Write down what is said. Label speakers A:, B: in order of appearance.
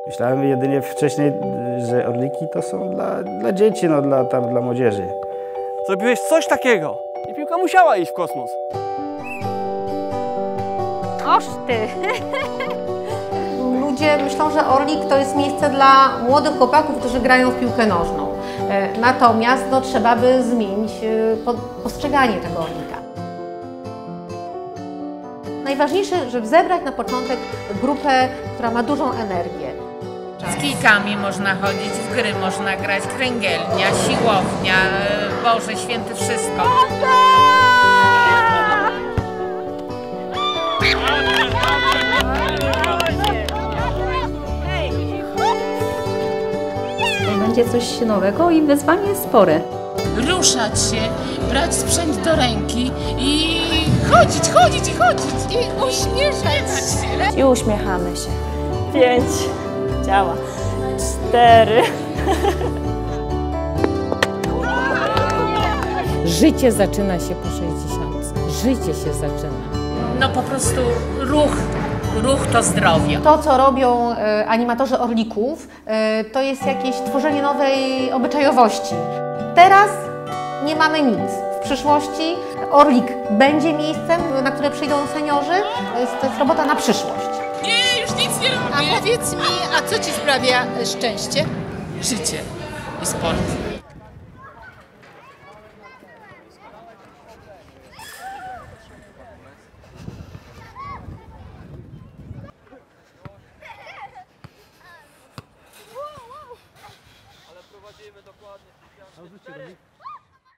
A: Myślałem jedynie wcześniej, że orliki to są dla dzieci, no, dla młodzieży.
B: Zrobiłeś coś takiego i piłka musiała iść w kosmos.
C: Oż ty!
D: Ludzie myślą, że Orlik to jest miejsce dla młodych chłopaków, którzy grają w piłkę nożną. Natomiast trzeba by zmienić postrzeganie tego Orlika. Najważniejsze, żeby zebrać na początek grupę, która ma dużą energię.
E: Z kijkami można chodzić, w gry można grać, kręgielnia, siłownia, Boże Święty, wszystko.
C: Będzie coś nowego i wyzwanie jest spore.
F: Ruszać się, brać sprzęt do ręki i chodzić i uśmieszać się.
C: I uśmiechamy się. 5. Działa. 4.
G: Życie zaczyna się po 60. Życie się zaczyna.
E: No po prostu ruch to zdrowie.
D: To, co robią animatorzy Orlików, to jest jakieś tworzenie nowej obyczajowości. Teraz nie mamy nic. W przyszłości Orlik będzie miejscem, na które przyjdą seniorzy. To jest robota na przyszłość.
F: Nie, już nic nie robię.
H: A powiedz mi, a co Ci sprawia szczęście?
F: Życie i sport.
B: Ale prowadzimy dokładnie.